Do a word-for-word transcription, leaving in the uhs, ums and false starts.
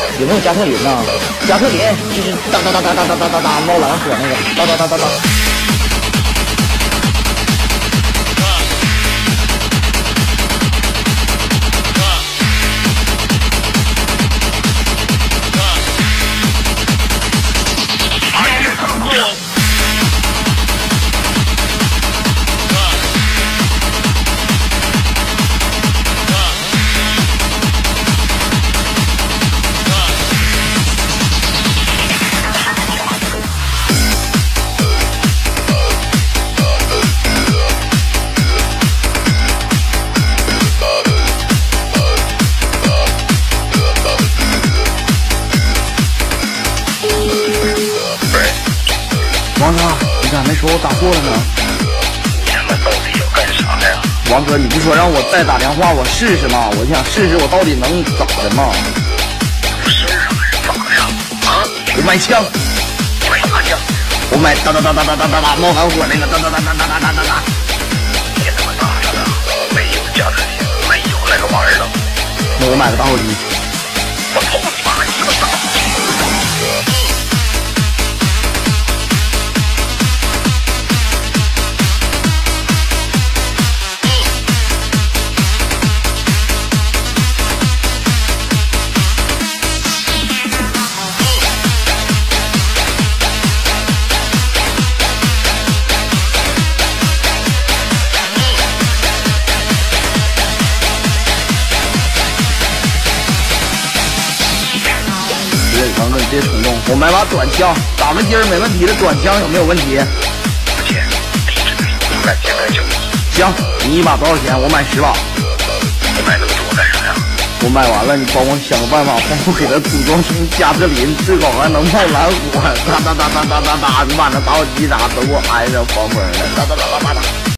有没有加特林呢？加特林就是哒哒哒哒哒哒哒哒哒冒蓝火那个，哒哒哒哒哒。王哥，你咋没说我打错了呢？ 你他妈到底要干啥呀？ 王哥，你不说让我再打电话我试试吗？我想试试我到底能咋的吗？ 有事儿啊？咋的呀？啊？ 我买枪， 买啥枪？ 我买哒哒哒哒哒哒哒哒冒蓝火那个哒哒哒哒哒哒哒哒哒。 你他妈咋的了？没有加特林，没有那个玩意儿了。 那我买个打火机。 我操你妈！你他妈打！ 王哥，你别冲动，我买把短枪，打个筋儿没问题的，短枪有没有问题？ 不钱，地址对，不敢现在就。 行，你一把多少钱？我买十把。 你买那么多干啥呀？ 我买完了，你帮我想个办法，帮我给它组装成加特林，最好还能冒蓝火，哒哒哒哒哒哒哒，你把那打火机啥都给我安上，防风的，哒哒哒哒哒哒。